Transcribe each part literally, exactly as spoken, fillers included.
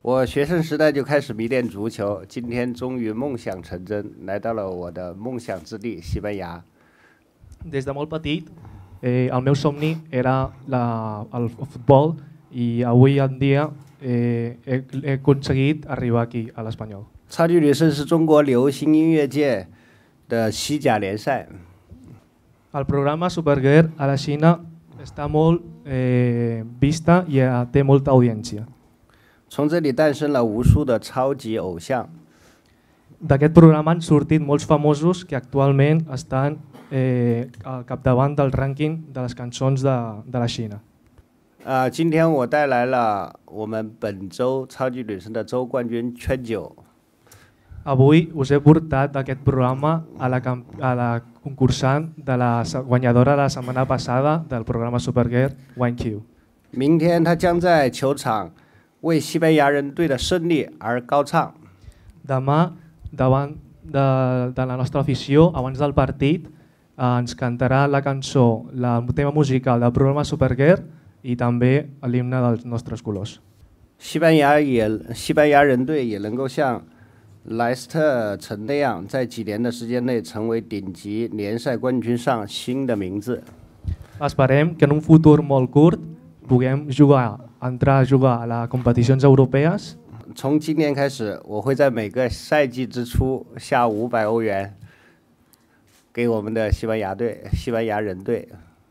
我学生时代就开始迷恋足球，今天终于梦想成真，来到了我的梦想之地西班牙。 Des de molt petit, eh, el meu somni era la, el futbol i avui en dia eh, he, he aconseguit arribar aquí, a l'Espanyol. 超级女声是中国流行音乐界的西甲联赛。 El programa Supergirl a la Xina està molt eh, vista i eh, té molta audiència. 从这里诞生了无数的超级偶像。 D'aquest programa han sortit molts famosos que actualment estan eh, al capdavant del rànquing de les cançons de, de la Xina. 啊，今天我带来了我们本周超级女声的周冠军圈九。 Avui us he portat aquest programa a la, a la concursant de la guanyadora de la setmana passada del programa Supergirl, Wang Qiu. 明天她将在球场为西班牙人队的胜利而高唱。 Demà, davant de, de la nostra afició, abans del partit, eh, ens cantarà la cançó, la, el tema musical del programa Supergirl i també l'himne dels nostres colors. 西班牙也，西班牙人队也能够像莱斯特城那样，在几年的时间内成为顶级联赛冠军上新的名字。 Esperem que en un futur molt curt puguem jugar, entrar a jugar a les competicions europees. 从今年开始，我会在每个赛季之初下五百欧元给我们的西班牙队、西班牙人队。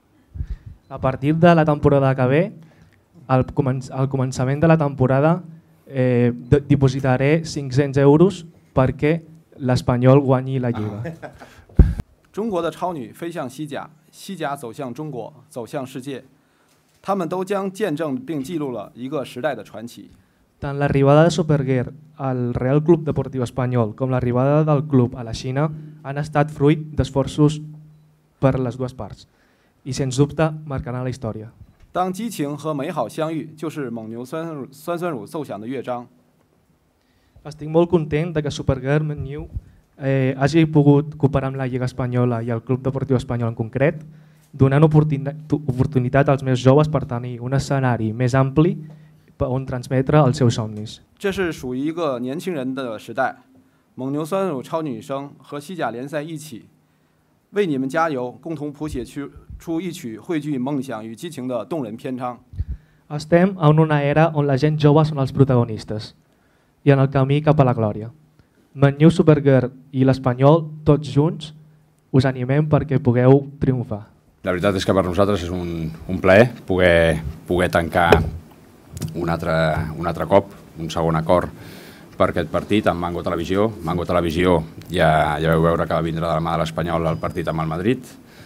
A partir de la temporada que ve, al, comen al començament de la temporada, eh, dipositaré cinc-cents euros perquè l'Espanyol guanyi la Lliga. 中国的超女飞向西甲，西甲走向中国，走向世界，他们都将见证并记录了一个时代的传奇。 Tant l'arribada de Supergirl al Real Club Deportiu Espanyol com l'arribada del club a la Xina han estat fruit d'esforços per les dues parts i sens dubte marcaran la història. 当激情和美好相遇，就是蒙牛酸酸乳酸酸乳奏响的乐章。 Estic molt content de que Supergirl Manlleu eh, hagi pogut cooperar amb la Lliga Espanyola i el Club Deportiu Espanyol en concret, donant oportunitat als més joves per tenir un escenari més ampli on transmetre els seus somnis. 这是属于一个年轻人的时代，蒙牛酸乳超女生和西甲联赛一起为你们加油，共同谱写出一曲汇聚梦想与激情的动人篇章。 Estem en una era on la gent jove són els protagonistes i en el camí cap a la glòria. Manlleu, Supergirl i l'Espanyol, tots junts, us animem perquè pugueu triomfar. La veritat és que per nosaltres és un, un plaer poder, poder tancar un altre, un altre cop, un segon acord per aquest partit amb Mango Televisió. Mango Televisió ja, ja vau veure que va vindre de la mà de l'Espanyol al partit amb el Madrid,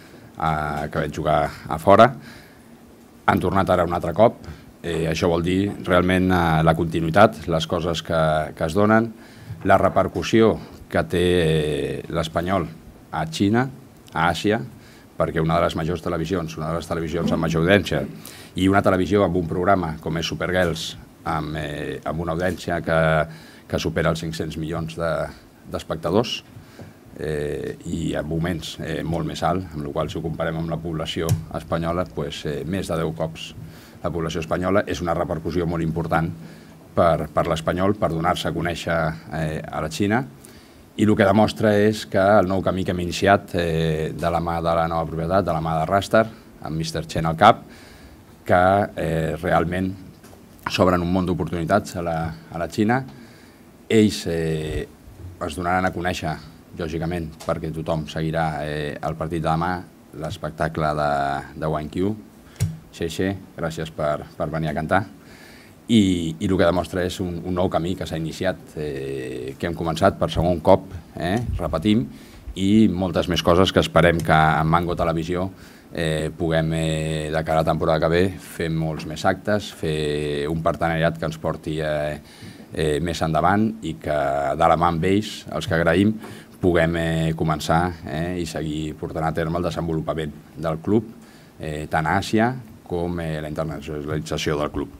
eh, que vaig jugar a fora. Han tornat ara un altre cop. Eh, això vol dir realment eh, la continuïtat, les coses que, que es donen, la repercussió que té eh, l'Espanyol a Xina, a Àsia, perquè una de les majors televisions, una de les televisions amb major audiència, i una televisió amb un programa com és Supergirls, amb, eh, amb una audiència que, que supera els cinc-cents milions d'espectadors, de, eh, i en moments eh, molt més alt, amb la qual si ho comparem amb la població espanyola, pues, eh, més de deu cops la població espanyola, és una repercussió molt important per, per l'espanyol, per donar-se a conèixer eh, a la Xina, i el que demostra és que el nou camí que hem iniciat eh, de la mà de la nova propietat, de la mà de Rastar, amb mister Chen al cap, que eh, realment s'obren un munt d'oportunitats a, la, a la Xina. Ells eh, es donaran a conèixer, lògicament, perquè tothom seguirà eh, el partit de demà, l'espectacle de, de Wang Qiu. Xeixe, gràcies per, per venir a cantar. I, i el que demostra és un, un nou camí que s'ha iniciat, eh, que hem començat per segon cop, eh, repetim, i moltes més coses que esperem que amb Mango Televisió eh, puguem, eh, de cara a la temporada que ve, fer molts més actes, fer un partenariat que ens porti eh, eh, més endavant i que de la mà amb ells, els que agraïm, puguem eh, començar eh, i seguir portant a terme el desenvolupament del club, eh, tant a Àsia com eh, la internacionalització del club.